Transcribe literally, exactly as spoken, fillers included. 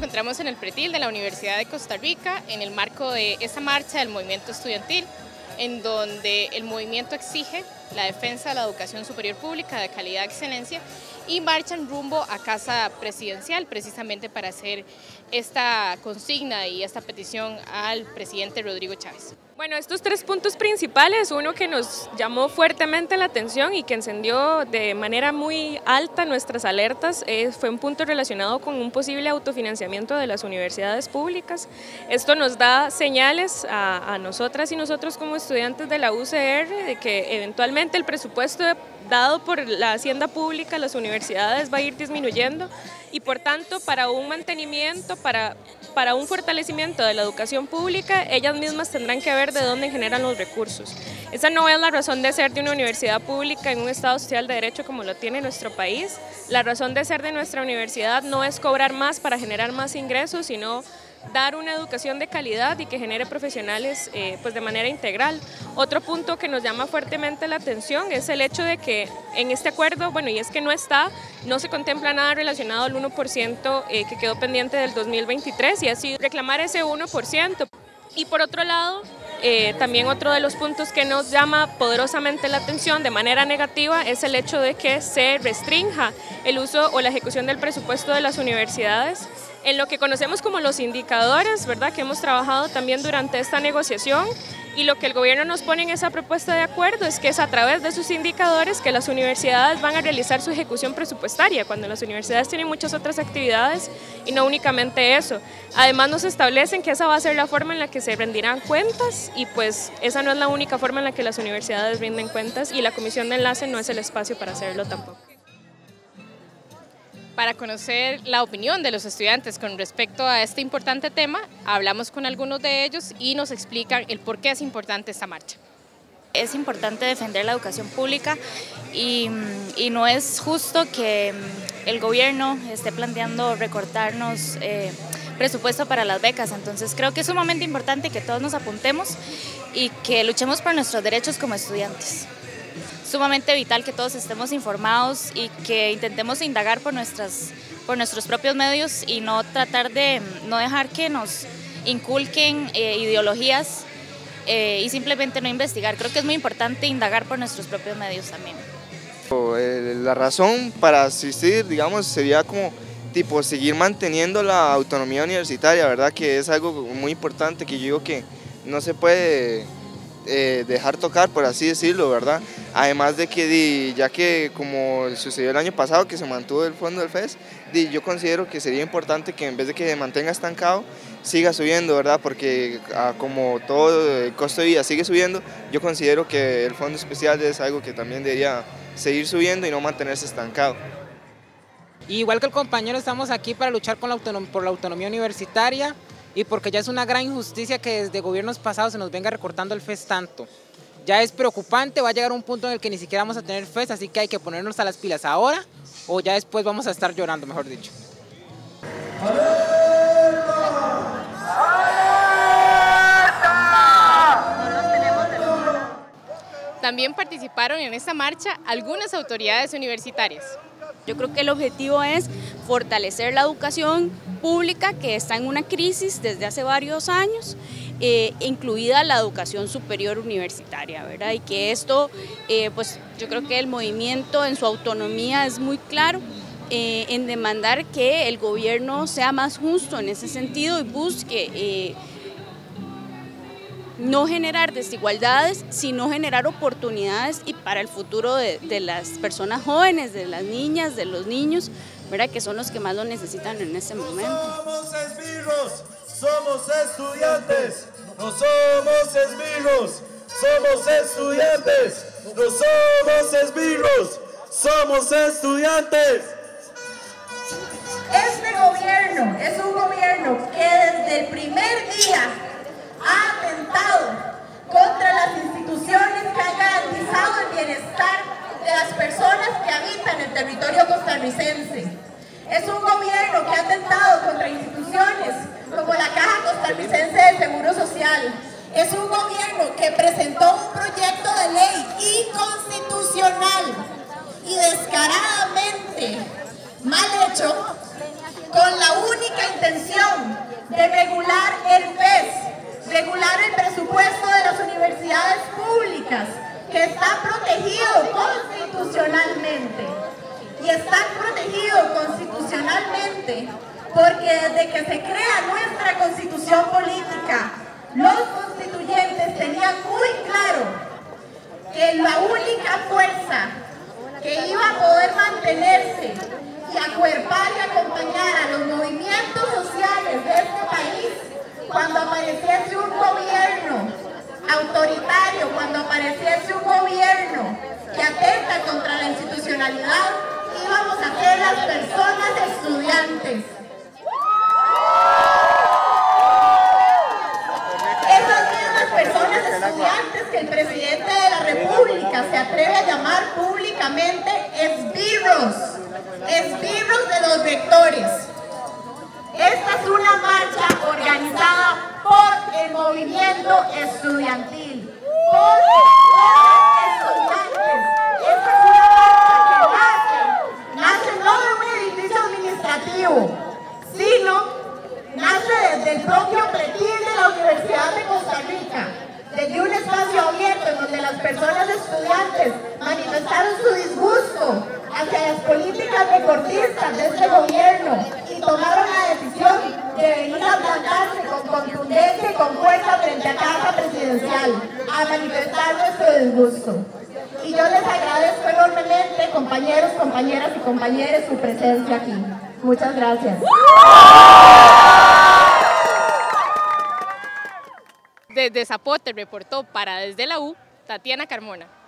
encontramos en el pretil de la Universidad de Costa Rica en el marco de esta marcha del movimiento estudiantil, en donde el movimiento exige la defensa de la educación superior pública de calidad y excelencia y marchan rumbo a Casa Presidencial precisamente para hacer esta consigna y esta petición al presidente Rodrigo Chávez. Bueno, estos tres puntos principales, uno que nos llamó fuertemente la atención y que encendió de manera muy alta nuestras alertas, eh, fue un punto relacionado con un posible autofinanciamiento de las universidades públicas. Esto nos da señales a, a nosotras y nosotros como estudiantes de la U C R de que eventualmente el presupuesto dado por la hacienda pública, las universidades va a ir disminuyendo y por tanto para un mantenimiento, para, para un fortalecimiento de la educación pública, ellas mismas tendrán que ver de dónde generan los recursos. Esa no es la razón de ser de una universidad pública en un Estado social de derecho como lo tiene nuestro país. La razón de ser de nuestra universidad no es cobrar más para generar más ingresos, sino dar una educación de calidad y que genere profesionales eh, pues de manera integral. Otro punto que nos llama fuertemente la atención es el hecho de que en este acuerdo, bueno, y es que no está, no se contempla nada relacionado al uno por ciento eh, que quedó pendiente del dos mil veintitrés y así reclamar ese uno por ciento. Y por otro lado, eh, también otro de los puntos que nos llama poderosamente la atención de manera negativa es el hecho de que se restrinja el uso o la ejecución del presupuesto de las universidades en lo que conocemos como los indicadores, ¿verdad?, que hemos trabajado también durante esta negociación, y lo que el gobierno nos pone en esa propuesta de acuerdo es que es a través de sus indicadores que las universidades van a realizar su ejecución presupuestaria, cuando las universidades tienen muchas otras actividades y no únicamente eso. Además nos establecen que esa va a ser la forma en la que se rendirán cuentas y pues esa no es la única forma en la que las universidades rinden cuentas y la comisión de enlace no es el espacio para hacerlo tampoco. Para conocer la opinión de los estudiantes con respecto a este importante tema, hablamos con algunos de ellos y nos explican el por qué es importante esta marcha. Es importante defender la educación pública y, y no es justo que el gobierno esté planteando recortarnos eh, presupuesto para las becas, entonces creo que es sumamente importante que todos nos apuntemos y que luchemos por nuestros derechos como estudiantes. Sumamente vital que todos estemos informados y que intentemos indagar por, nuestras, por nuestros propios medios y no tratar de no dejar que nos inculquen eh, ideologías eh, y simplemente no investigar. Creo que es muy importante indagar por nuestros propios medios también. La razón para asistir, digamos, sería como tipo seguir manteniendo la autonomía universitaria, ¿verdad? Que es algo muy importante que yo digo que no se puede Eh, dejar tocar, por así decirlo, ¿verdad? Además de que di, ya que como sucedió el año pasado que se mantuvo el fondo del F E S, di, yo considero que sería importante que en vez de que se mantenga estancado, siga subiendo, ¿verdad? Porque ah, como todo el costo de vida sigue subiendo, yo considero que el fondo especial es algo que también debería seguir subiendo y no mantenerse estancado. Igual que el compañero, estamos aquí para luchar con la autonom- por la autonomía universitaria y porque ya es una gran injusticia que desde gobiernos pasados se nos venga recortando el F E S tanto. Ya es preocupante, va a llegar un punto en el que ni siquiera vamos a tener F E S, así que hay que ponernos a las pilas ahora o ya después vamos a estar llorando, mejor dicho. También participaron en esta marcha algunas autoridades universitarias. Yo creo que el objetivo es fortalecer la educación pública que está en una crisis desde hace varios años, eh, incluida la educación superior universitaria, ¿verdad? Y que esto, eh, pues yo creo que el movimiento en su autonomía es muy claro eh, en demandar que el gobierno sea más justo en ese sentido y busque eh, no generar desigualdades, sino generar oportunidades y para el futuro de, de las personas jóvenes, de las niñas, de los niños, ¿verdad?, que son los que más lo necesitan en este momento. Somos esbirros, somos estudiantes, no somos esbirros, somos estudiantes, no somos esbirros, somos estudiantes. Este gobierno es un gobierno que desde el primer día ha atentado contra las instituciones que han garantizado el bienestar de las personas que habitan el territorio costarricense. Es un gobierno que ha atentado contra instituciones como la Caja Costarricense de Seguro Social. Es un gobierno que presentó un proyecto de ley inconstitucional y descaradamente mal hecho con la única intención de regular el P E S, regular el presupuesto de las universidades públicas, que está protegido constitucionalmente. Y está protegido constitucionalmente porque desde que se crea nuestra constitución política, los constituyentes tenían muy claro que la única fuerza que iba a poder mantenerse y acuerpar y acompañar a los movimientos sociales de este país cuando apareciese un gobierno autoritario, cuando apareciese un gobierno que atenta contra la institucionalidad, íbamos a ser las personas estudiantes. Esas mismas personas estudiantes que el presidente de la República se atreve a llamar públicamente esbirros, esbirros de los rectores. Esta es una marcha organizada por el movimiento estudiantil, por los estudiantes. Esta es una marcha que nace, nace no de un edificio administrativo, sino nace desde el propio pretil de la Universidad de Costa Rica, desde un espacio abierto en donde las personas estudiantes manifestaron su disgusto hacia las políticas recortistas de este gobierno y tomaron la decisión de venir a plantarse con contundencia y con fuerza frente a Casa Presidencial a manifestar nuestro disgusto. Y yo les agradezco enormemente, compañeros, compañeras y compañeros, su presencia aquí. Muchas gracias. Desde Zapote reportó para Desde la U, Tatiana Carmona.